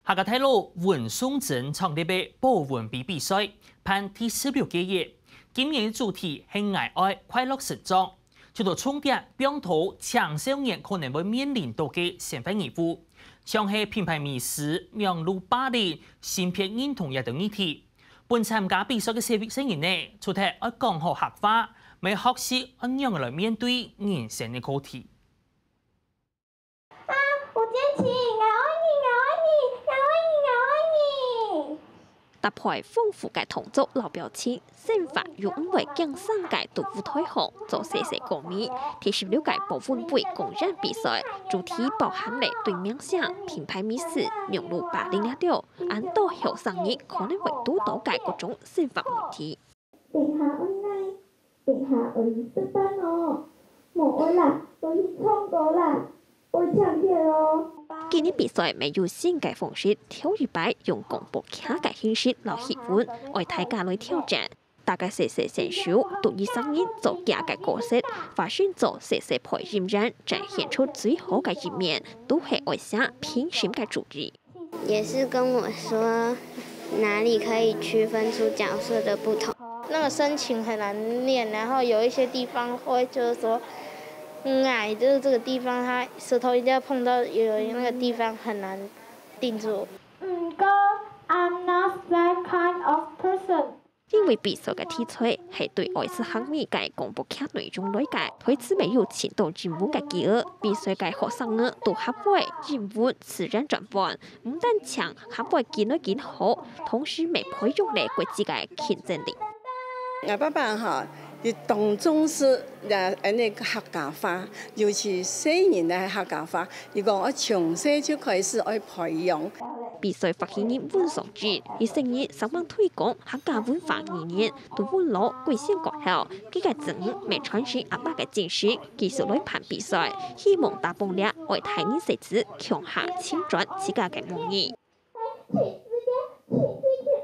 下個體路運送鎮創立嘅保溫杯比賽，辦第16屆嘅，今年嘅主題係愛愛快樂成長，就到重點標圖青少年可能會面臨到嘅身份義務，像係品牌迷思、讓路霸凌、性別認同等議題。本參加比賽嘅社會成員呢，除咗要講好客話，咪學習按樣來面對人生嘅課題。 我堅持，我愛你，我愛你，我愛你，我愛你。 搭配豐富嘅動作老表情，身法用為更上界到舞台上做細細歌迷。第16屆保溫杯公認比賽主題包含了對面向品牌迷思、讓路霸凌那條，按到後生人可能會遇到嘅各種身法問題。 定下恩愛，定下恩失班哦，冇愛啦，我去唱歌啦。 今年比賽沒有新嘅方式，跳一擺用廣播劇嘅形式來氣氛，為大家來挑戰。大家細細選手都以聲音做假嘅角色，發現做細細配音員，展現出最好嘅一面，都係為下偏心嘅主意。 也是跟我說哪裡可以區分出角色的不同。 那個深情很難念，然後有一些地方會就是說。愛就是這個地方，它舌頭一定要碰到有那個地方很難定住。 I'm not that kind of person。 因為比賽嘅題材係對外事行業嘅廣播劇內容來解，推遲沒有前到人物嘅記憶，比賽嘅學生呢都學會人物自然轉換，唔但強學會見得見好，同時未培養嚟國際嘅競爭力。 我爸爸哈，佢當中是那個客家話，尤其細年嘅客家話，如果我從細就開始愛培養。 比賽發起人溫爽志，以成日希望推廣客家文化理念，對溫老貴姓國後，佢嘅子女未傳承阿爸嘅精神，繼續來辦比賽，希望大幫力為台人設置強下青轉自家嘅夢意。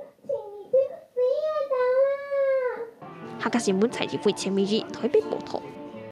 客家新聞採集會前每日台北報道。